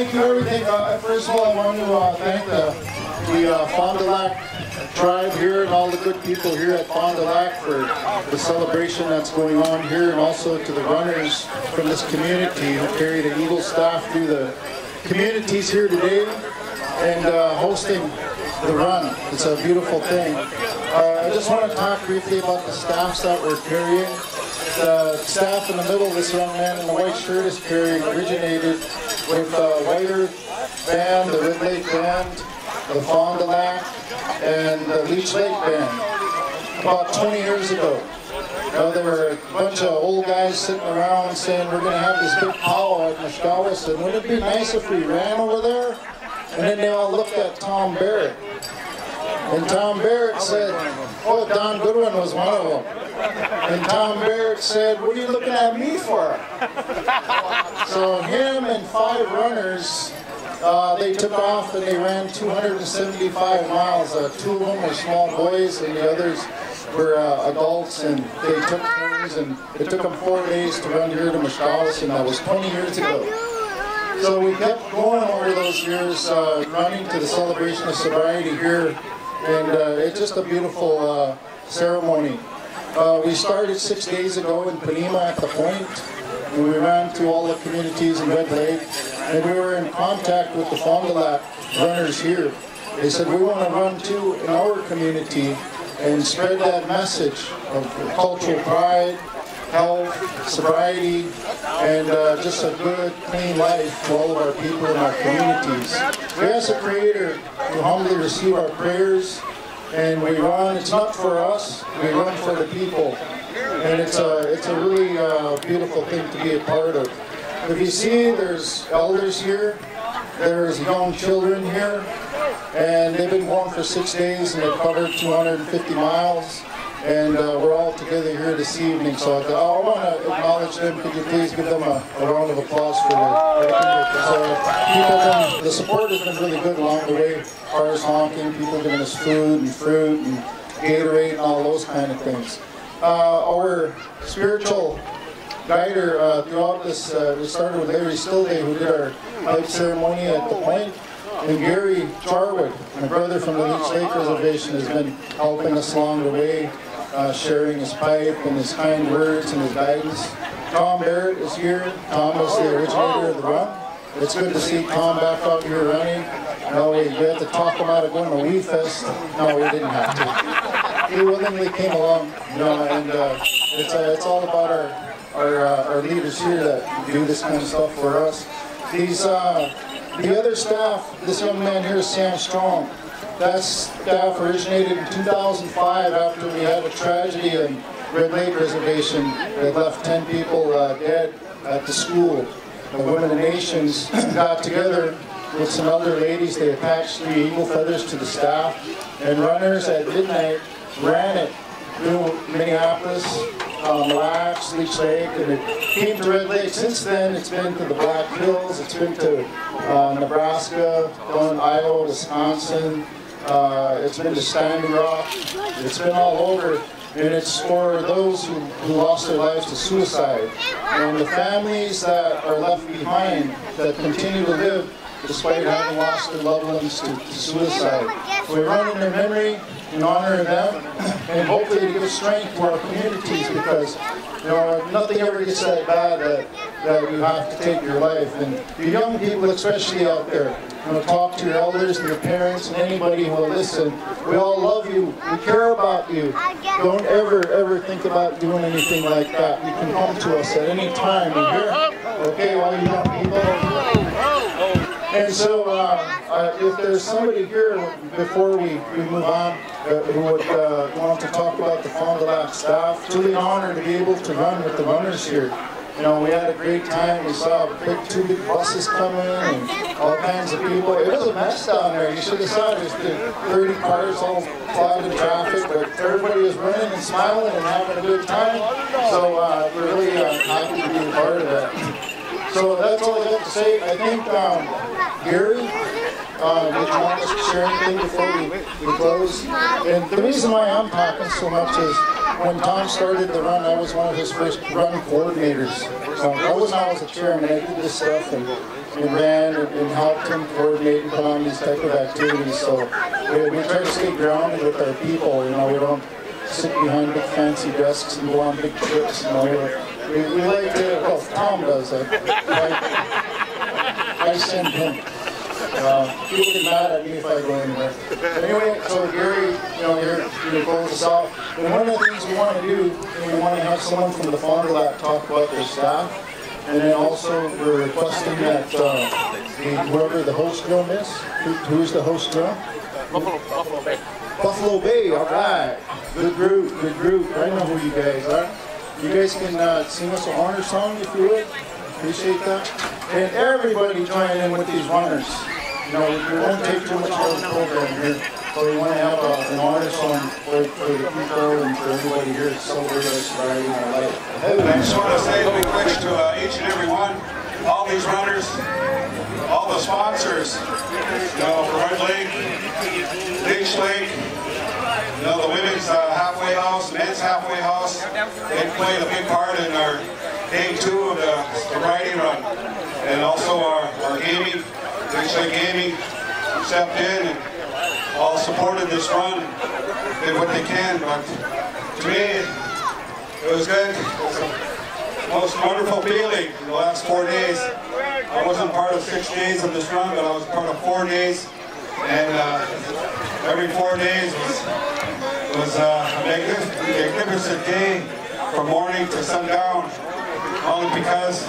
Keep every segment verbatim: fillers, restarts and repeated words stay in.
thank you everything. Uh, first of all, I want to uh, thank the, the uh, Fond du Lac tribe here and all the good people here at Fond du Lac for the celebration that's going on here, and also to the runners from this community who carry the Eagle staff through the communities here today and uh, hosting the run. It's a beautiful thing. Uh, I just want to talk briefly about the staffs that we're carrying. The staff in the middle, this young man in the white shirt is carrying, originated with uh, White Earth Band, the Red Lake Band, the Fond du Lac, and the Leech Lake Band. About twenty years ago, uh, there were a bunch of old guys sitting around saying, we're going to have this big powwow at Mashkawas, and wouldn't it be nice if we ran over there? And then they all looked at Tom Barrett. And Tom Barrett said, oh, Don Goodwin was one of them. And Tom Barrett said, what are you looking at me for? So him and five runners, uh, they took off and they ran two hundred seventy-five miles. Uh, two of them were small boys and the others were uh, adults, and they took turns, and it took them four days to run here to Mashkawas, and that was twenty years ago. So we kept going over those years, uh, running to the celebration of sobriety here, and uh, it's just a beautiful uh, ceremony. Uh, we started six days ago in Panema at the point, and we ran through all the communities in Red Lake, and we were in contact with the Fond du Lac runners here. They said, we want to run too in our community and spread that message of cultural pride, health, sobriety, and uh, just a good, clean life to all of our people in our communities. We ask the Creator to humbly receive our prayers, and we run. It's not for us, we run for the people. And it's a, it's a really uh, beautiful thing to be a part of. If you see, there's elders here, there's young children here, and they've been going for six days and they've covered two hundred fifty miles. And uh, we're all together here this evening, so I, I want to acknowledge them. Could you please give them a, a round of applause for the, uh, people. The support has been really good along the way. Cars honking, people giving us food and fruit and Gatorade and all those kind of things. Uh, our spiritual guider uh, throughout this, uh, we started with Larry Stillday, who did our pipe ceremony at the point. And Gary Charwood, my brother from the Leech Lake Reservation, has been helping us along the way, uh, sharing his pipe and his kind words and his guidance. Tom Barrett is here. Tom was the originator of the run. It's good to see Tom back out here running. No, we had to talk him out of going to Wee Fest. No, we didn't have to. He willingly came along, you know, and uh, it's, uh, it's all about our, our, uh, our leaders here that do this kind of stuff for us. These, uh, The other staff, this young man here is Sam Strong. That staff originated in two thousand five after we had a tragedy in Red Lake Reservation that left ten people uh, dead at the school. The Women of Nations got together with some elder ladies. They attached three eagle feathers to the staff, and runners at midnight ran it through Minneapolis, um, Mille Lacs, Leech Lake, and it came to Red Lake. Since then, it's been to the Black Hills, it's been to uh, Nebraska, down Iowa, Wisconsin, uh, it's been to Standing Rock, it's been all over, and it's for those who, who lost their lives to suicide, and the families that are left behind that continue to live despite having lost their loved ones to, to suicide. We run in their memory, in honor of them, and hopefully to give strength to our communities, because you know, nothing ever gets that bad that, that you have to take your life. And the young people especially out there, you know, talk to your elders and your parents and anybody who will listen. We all love you. We care about you. Don't ever, ever think about doing anything like that. You can come to us at any time. You hear? Okay, all you young people. And so, uh, uh, if there's somebody here, before we, we move on, uh, who would uh, want to talk about the Fond du Lac staff, it's really an honor to be able to run with the runners here. You know, we had a great time. We saw big, two big buses coming and all kinds of people. It was a mess down there. You should have saw there's thirty cars all clogged in traffic, but everybody was running and smiling and having a good time. So uh, we're really uh, happy to be a part of that. So that's all I have to say. I think um, Gary, uh, did you want us to share anything before we, we close? And the reason why I'm talking so much is when Tom started the run, I was one of his first run coordinators. So I wasn't always a chairman. I did this stuff, and and ran and, and helped him coordinate and put on these type of activities. So we, we try to stay grounded with our people. You know, we don't sit behind big fancy desks and go on big trips. You know, we, we like to. Well, Tom does that. I, I send him. Uh, people get mad at me if I go anywhere. But anyway, so Gary, you know, here you close us off. And one of the things we want to do, we want to have someone from the Fond du Lac talk about their staff. And then also we're requesting that uh, whoever the host drum is, who, who's the host drum? Buffalo, Buffalo Bay. Buffalo Bay, all right. Good group, good group. I know who you guys are. You guys can uh, sing us an honor song if you would. Appreciate that. And everybody join in with these runners. You know, we won't take too much of the program here, so we want to have a, an honor song for, for the people and for everybody here to celebrate our sobriety and our life. I just want to say a big thanks to uh, each and every one, all these runners, all the sponsors, you know, for Red Lake, Ditch Lake, you know, the women's uh, halfway house, men's halfway house. They played a big part in our day two of the sobriety run, and also our, our gaming. Ditch Lake Gaming stepped in and all supported this run, did what they can, but to me, it was good. It was the most wonderful feeling in the last four days. I wasn't part of six days of this run, but I was part of four days, and uh, every four days was, was uh, a magnificent, magnificent day from morning to sundown, only because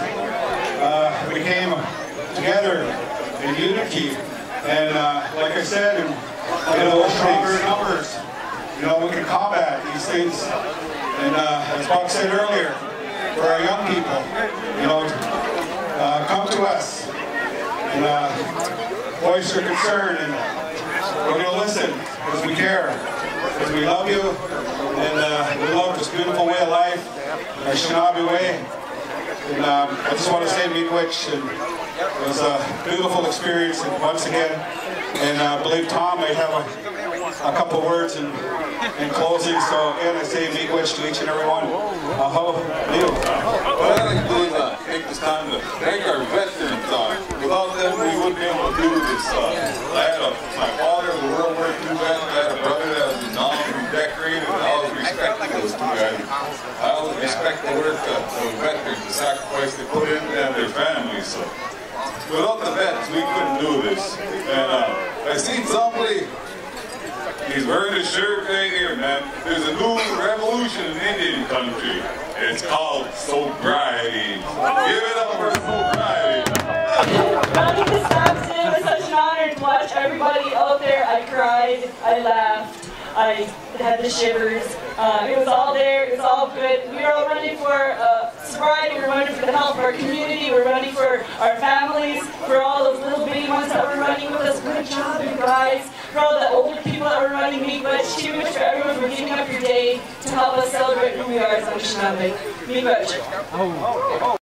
uh, we came together in unity, and uh, like I said, in, you know, stronger numbers, you know, we can combat these things. And uh, as Bob said earlier, for our young people, you know, uh, come to us and uh, voice your concern, and we're going to listen because we care, because we love you, and uh, we love this beautiful way of life, our Shinabi way. And um, I just want to say miigwech, and it was a beautiful experience once again. And uh, I believe Tom may have a, a couple words in, in closing. So again, I say miigwech to each and every one. Aho, Leo. What I'd like to do is uh, take this time to thank our veterans. Uh, without them, we wouldn't be able to do this. Uh, I had a, my father was a World War Two veteran. I had a brother that was in non-army decorated, and I always respected those two guys. I always respect the work of those veterans, the sacrifice they put in, and their families. So without the vets, we couldn't do this. And uh, I seen somebody, he's wearing a shirt right here, man. There's a new revolution in Indian country. It's called sobriety. Give it up for sobriety. Running the steps today was such an honor to watch everybody out there. I cried, I laughed, I had the shivers. Uh, it was all there, it was all good. We were all running for uh, sobriety, we were running for the health of our community, we were running for our families, for all those little bitty ones that were running with us. Good job, you guys. For all the older people that were running miigwech, too much for everyone for giving up your day to help us celebrate who we are as Anishinaabe. Miigwech.